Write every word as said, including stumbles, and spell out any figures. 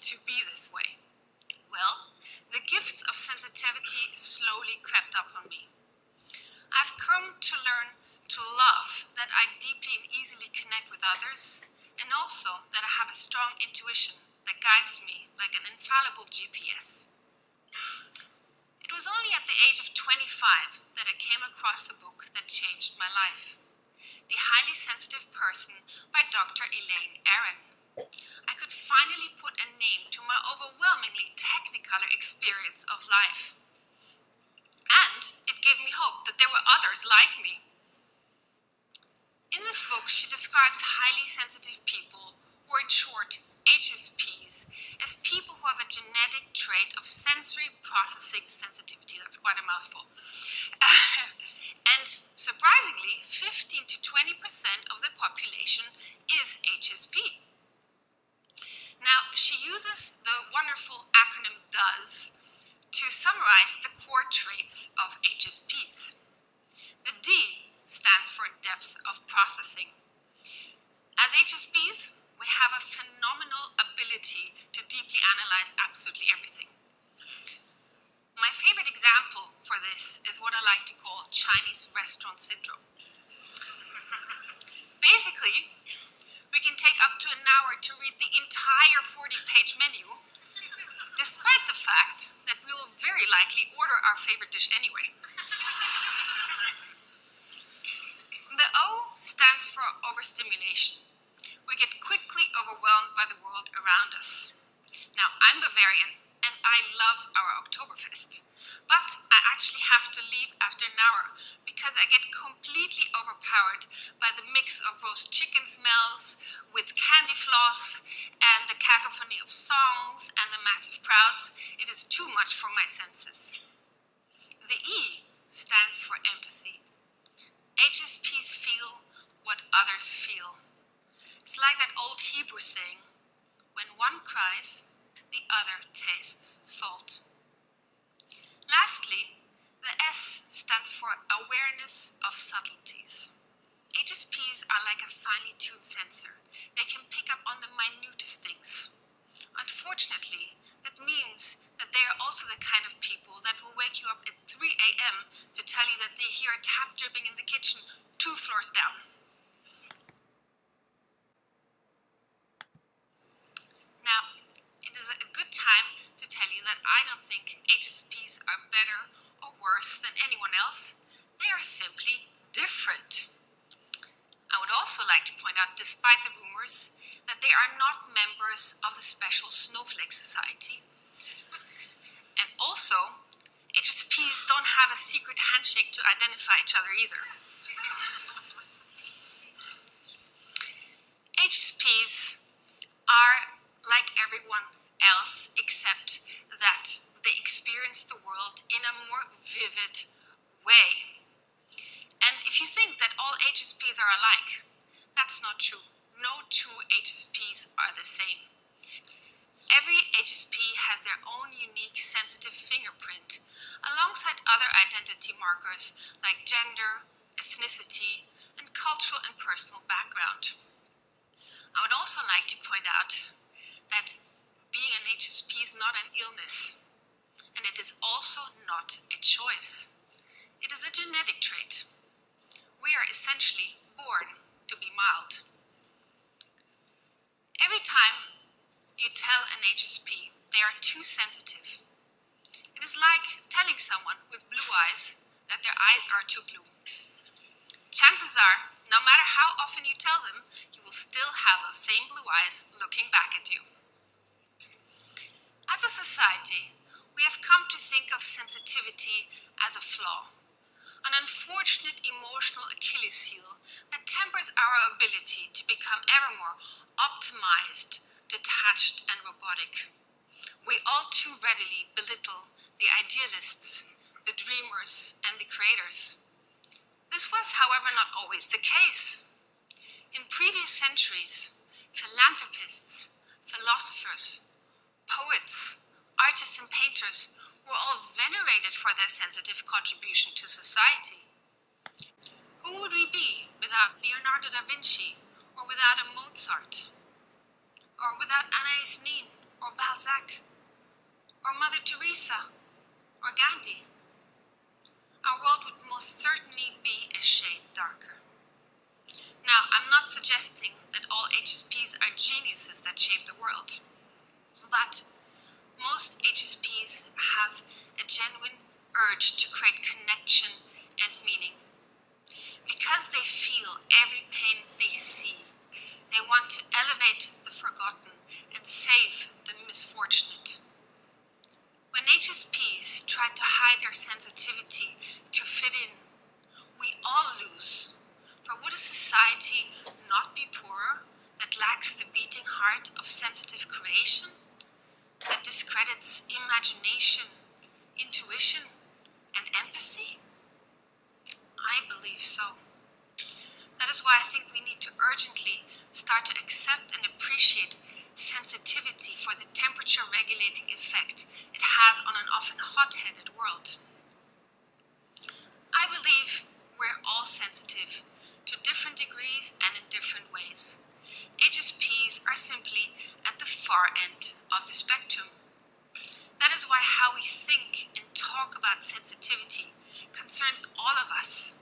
to be this way? Well, the gifts of sensitivity slowly crept up on me. I've come to learn to love that I deeply and easily connect with others, and also that I have a strong intuition that guides me like an infallible G P S. It was only at the age of twenty-five that I came across the book that changed my life, The Highly Sensitive Person by Doctor Elena Herdieckerhoff. I could finally put a name to my overwhelmingly technicolor experience of life. And it gave me hope that there were others like me. In this book, she describes highly sensitive people, or in short, H S Ps, as people who have a genetic trait of sensory processing sensitivity. That's quite a mouthful. And surprisingly, fifteen to twenty percent of the population is H S P. Now, she uses the wonderful acronym DOES to summarize the core traits of H S Ps. The D stands for depth of processing. As H S Ps, we have a phenomenal ability to deeply analyze absolutely everything. My favorite example for this is what I like to call Chinese restaurant syndrome. Basically, we can take up to an hour to read the entire forty-page menu, despite the fact that we will very likely order our favorite dish anyway. The O stands for overstimulation. We get quickly overwhelmed by the world around us. Now, I'm Bavarian, and I love our Oktoberfest. But I actually have to leave after an hour because I get completely overpowered by the mix of roast chicken smells with candy floss and the cacophony of songs and the massive crowds. It is too much for my senses. The E stands for empathy. H S Ps feel what others feel. It's like that old Hebrew saying, when one cries, the other tastes salt. Lastly, the S stands for awareness of subtleties. H S Ps are like a finely tuned sensor. They can pick up on the minutest things. Unfortunately, that means that they are also the kind of people that will wake you up at three a m to tell you that they hear a tap dripping in the kitchen two floors down. Now, it is a good time to tell you that I don't think H S Ps are better or worse than anyone else. They are simply different. I would also like to point out, despite the rumors, that they are not members of the Special Snowflake Society. And also, H S Ps don't have a secret handshake to identify each other either. H S Ps are like everyone else, except that they experience the world in a more vivid way. And if you think that all H S Ps are alike, that's not true. No two H S Ps are the same. Every H S P has their own unique sensitive fingerprint, alongside other identity markers like gender, ethnicity, and cultural and personal background. I would also like to point out that being an H S P is not an illness, and it is also not a choice. It is a genetic trait. We are essentially born to be mild. Every time you tell an H S P they are too sensitive, it is like telling someone with blue eyes that their eyes are too blue. Chances are, no matter how often you tell them, you will still have those same blue eyes looking back at you. As a society, we have come to think of sensitivity as a flaw, an unfortunate emotional Achilles heel that tempers our ability to become ever more optimized, detached, and robotic. We all too readily belittle the idealists, the dreamers, and the creators. This was, however, not always the case. In previous centuries, philanthropists, philosophers, poets, artists, and painters were all venerated for their sensitive contribution to society. Who would we be without Leonardo da Vinci, or without a Mozart, or without Anais Nin, or Balzac, or Mother Teresa, or Gandhi, our world would most certainly be a shade darker. Now, I'm not suggesting that all H S Ps are geniuses that shape the world, but most H S Ps have a genuine urge to create connection and meaning. Because they feel every pain they see, they want to elevate the forgotten and save the misfortunate. When H S Ps try to hide their sensitivity to fit in, we all lose. For would a society not be poorer that lacks the beating heart of sensitive creation, that discredits imagination, intuition, and empathy? I believe so. That is why I think we need to urgently start to accept and appreciate sensitivity for the temperature regulating effect it has on an often hot-headed world. I believe we're all sensitive to different degrees and in different ways. H S Ps are simply at the far end of the spectrum. That is why how we think and talk about sensitivity concerns all of us.